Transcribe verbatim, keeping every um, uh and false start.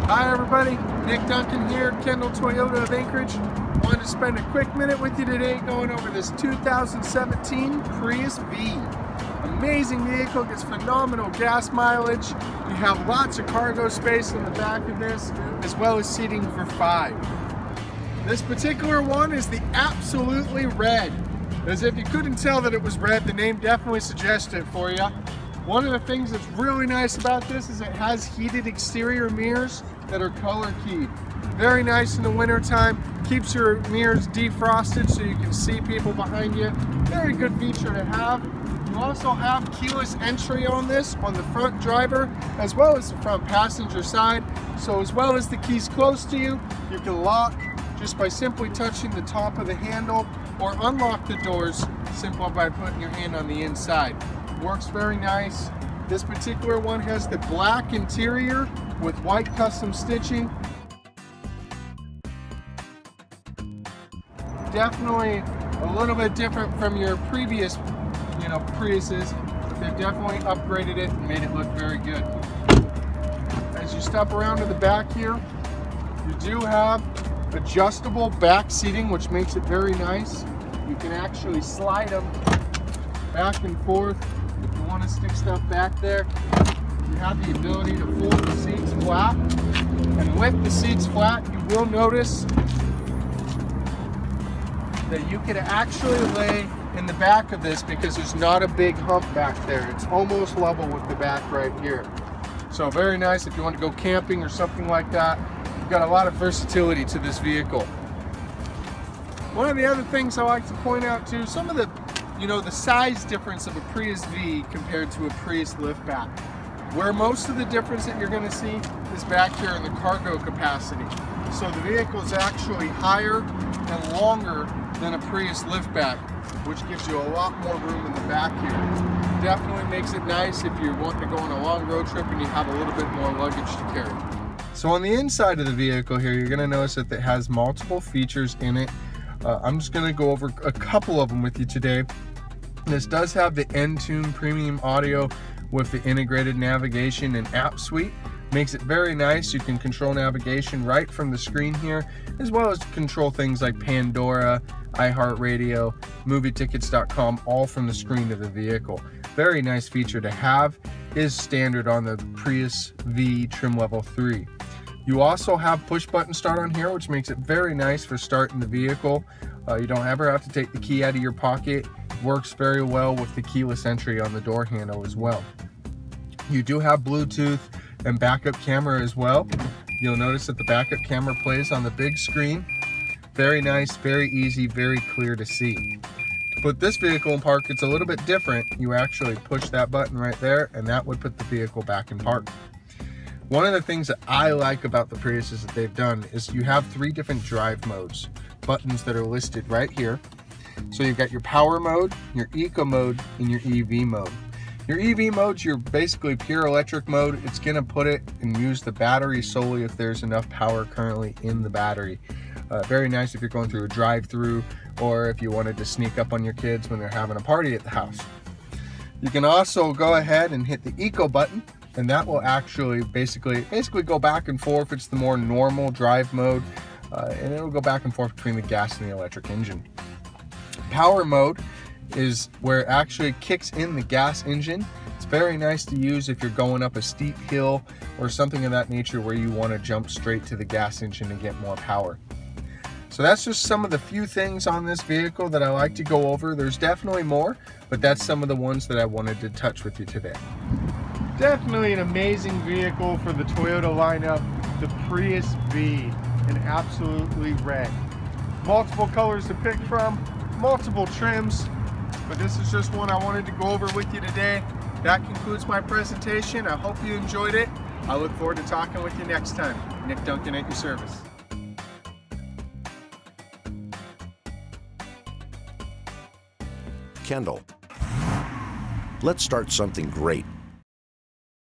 Hi everybody, Nick Duncan here, Kendall Toyota of Anchorage. Wanted to spend a quick minute with you today going over this two thousand seventeen Prius V. Amazing vehicle, gets phenomenal gas mileage. You have lots of cargo space in the back of this, as well as seating for five. This particular one is the Absolutely Red. As if you couldn't tell that it was red, the name definitely suggests it for you. One of the things that's really nice about this is it has heated exterior mirrors that are color keyed. Very nice in the winter time. Keeps your mirrors defrosted so you can see people behind you. Very good feature to have. You also have keyless entry on this on the front driver as well as the front passenger side. So as well as the keys close to you, you can lock just by simply touching the top of the handle, or unlock the doors simply by putting your hand on the inside. Works very nice. This particular one has the black interior with white custom stitching. Definitely a little bit different from your previous, you know, Priuses, but they've definitely upgraded it and made it look very good. As you step around to the back here, you do have adjustable back seating, which makes it very nice. You can actually slide them back and forth. If you want to stick stuff back there, you have the ability to fold the seats flat. And with the seats flat, you will notice that you can actually lay in the back of this because there's not a big hump back there. It's almost level with the back right here. So very nice if you want to go camping or something like that. You've got a lot of versatility to this vehicle. One of the other things I like to point out too, some of the, you know, the size difference of a Prius V compared to a Prius liftback. Where most of the difference that you're going to see is back here in the cargo capacity. So the vehicle is actually higher and longer than a Prius liftback, which gives you a lot more room in the back here. Definitely makes it nice if you want to go on a long road trip and you have a little bit more luggage to carry. So on the inside of the vehicle here, you're going to notice that it has multiple features in it. Uh, I'm just going to go over a couple of them with you today. This does have the Entune premium audio with the integrated navigation and app suite. Makes it very nice. You can control navigation right from the screen here, as well as control things like Pandora, iHeartRadio, movie tickets dot com, all from the screen of the vehicle. Very nice feature to have. Is standard on the Prius V trim level three. You also have push button start on here, which makes it very nice for starting the vehicle. Uh, you don't ever have to take the key out of your pocket. Works very well with the keyless entry on the door handle as well. You do have Bluetooth and backup camera as well. You'll notice that the backup camera plays on the big screen. Very nice, very easy, very clear to see. To put this vehicle in park, it's a little bit different. You actually push that button right there and that would put the vehicle back in park. One of the things that I like about the Priuses that they've done is you have three different drive modes, buttons that are listed right here. So you've got your power mode, your eco mode, and your E V mode. Your E V mode's your basically pure electric mode. It's gonna put it and use the battery solely if there's enough power currently in the battery. Uh, very nice if you're going through a drive-through or if you wanted to sneak up on your kids when they're having a party at the house. You can also go ahead and hit the eco button, and that will actually basically basically go back and forth. It's the more normal drive mode, uh, and it'll go back and forth between the gas and the electric engine. Power mode is where it actually kicks in the gas engine. It's very nice to use if you're going up a steep hill or something of that nature where you want to jump straight to the gas engine and get more power. So that's just some of the few things on this vehicle that I like to go over. There's definitely more, but that's some of the ones that I wanted to touch with you today. Definitely an amazing vehicle for the Toyota lineup, the Prius V, and Absolutely Red. Multiple colors to pick from, multiple trims, but this is just one I wanted to go over with you today. That concludes my presentation. I hope you enjoyed it. I look forward to talking with you next time. Nick Duncan at your service. Kendall, let's start something great.